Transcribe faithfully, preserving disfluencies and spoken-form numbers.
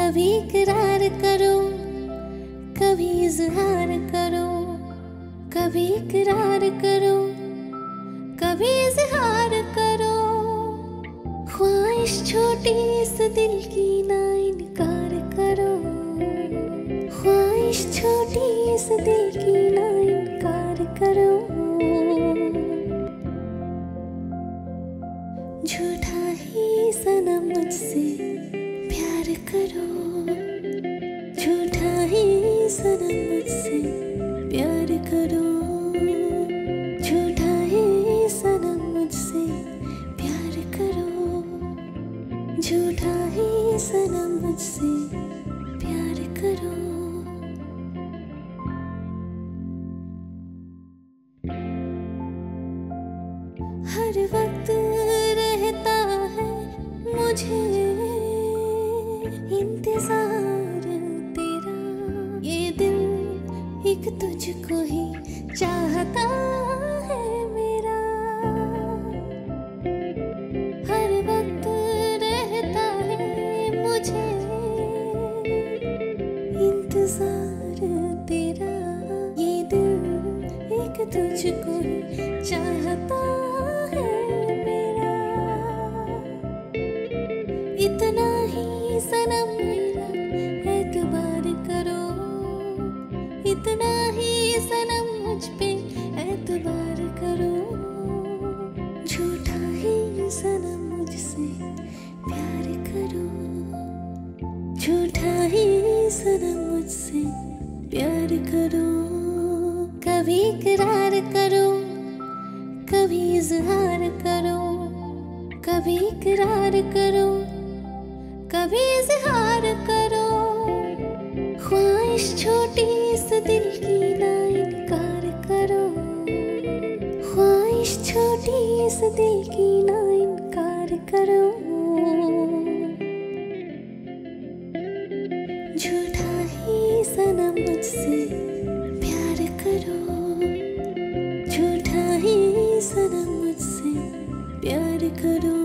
कभी इकरार करो, कभी इजहार करो, कभी इकरार करो, कभी इजहार करो। ख्वाहिश छोटी इस दिल की ना इनकार करो, ख्वाहिश छोटी इस दिल की ना इनकार करो। झूठा ही सनम मुझसे प्यार करो, झूठा ही सनम मुझसे प्यार करो, झूठा ही सनम मुझसे प्यार करो, झूठा ही सनम मुझसे प्यार करो। हर वक्त रहता है मुझे इंतजार तेरा, ये दिल एक तुझको ही चाहता है मेरा। हर वक्त रहता है मुझे इंतजार तेरा, ये दिल एक तुझको ही चाहता है मेरा। इतना ही सनम मेरा एतबार करो, इतना ही सनम मुझ पे एतबार करो। झूठा ही सनम मुझसे प्यार करो, झूठा ही सनम मुझसे प्यार करो। कभी इकरार करो, कभी इजहार करो, कभी इकरार करो, कभी इजहार करो। ख्वाहिश छोटी इस दिल की ना इनकार करो, ख्वाहिश छोटी इस दिल की ना इनकार करो। झूठा ही सनम मुझसे प्यार करो, झूठा ही सनम मुझसे प्यार करो।